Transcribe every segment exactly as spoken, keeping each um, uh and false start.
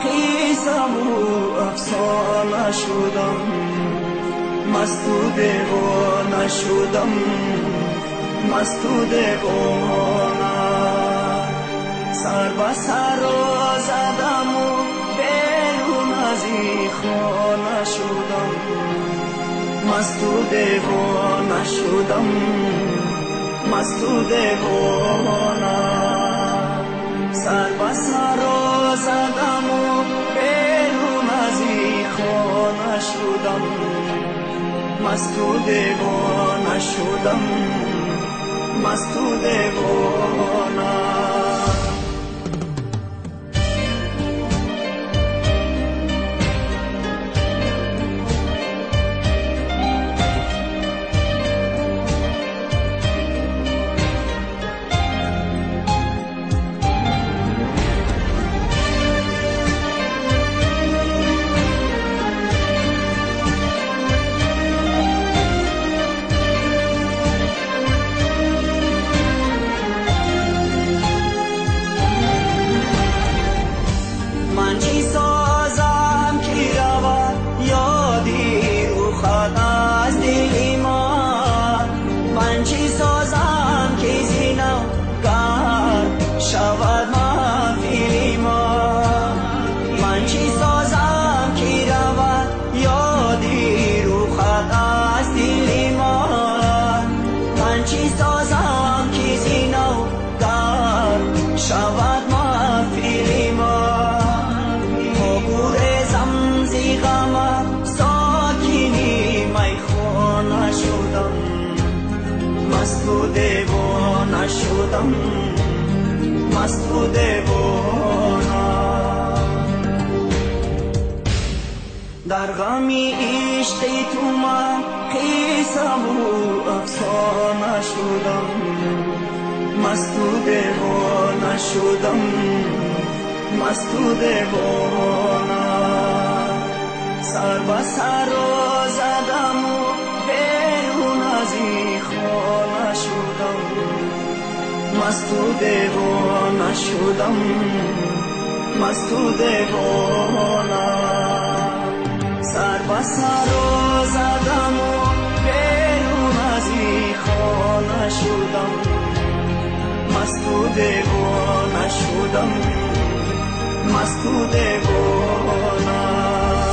خیزم و افسانه شدم، مست و دیوانه شدم، مست و دیوانه. سر به سر زدم و بیرون از این خانه شدم، مست و دیوانه شدم، مست و دیوانه. سر به سر زدم و بیرون از این خانه شدم، مست و دیوانه شدم، مست و دیوانه. شدم مست و دیوانه. در غمی عشق تو من خیزم و افسانه شدم، مست و دیوانه شدم، مست و دیوانه. سر به سر زدم و بیرون از این خانه شدم، مست و دیوانه شدم، مست و دیوانه. سر به سر زدم و بیرون از این خانه شدم، مست و دیوانه شدم، مست و دیوانه.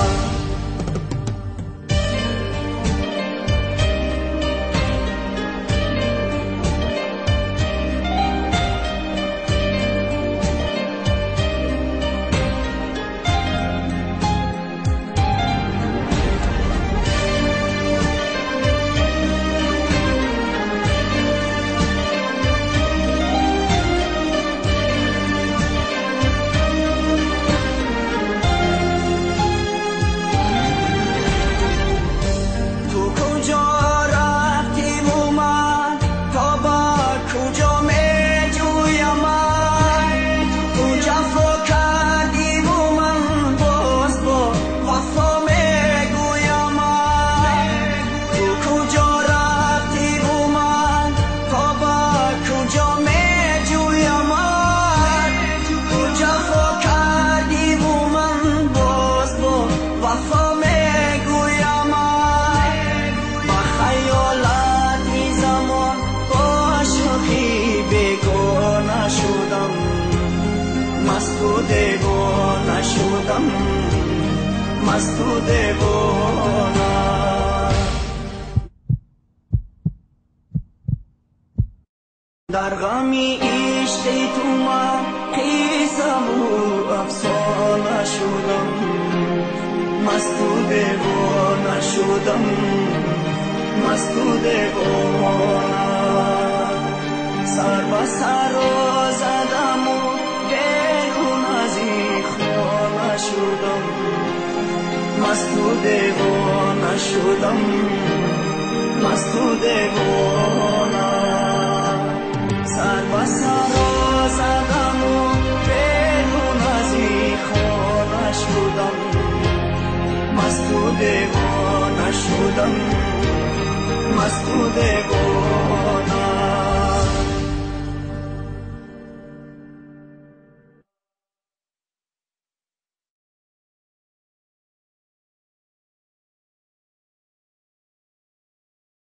مست و دیوانه. در غمی عشق تو من خیزم و افسانه شدم، مست و دیوانه شدم، مست و دیوانه. سر به سر زدم و بیرون از این خانه شدم، مست و دیوانه شدم، مست و دیوانه. سر به سر زدم و بیرون از این خانه شدم، مست و دیوانه شدم، مست و دیوانه.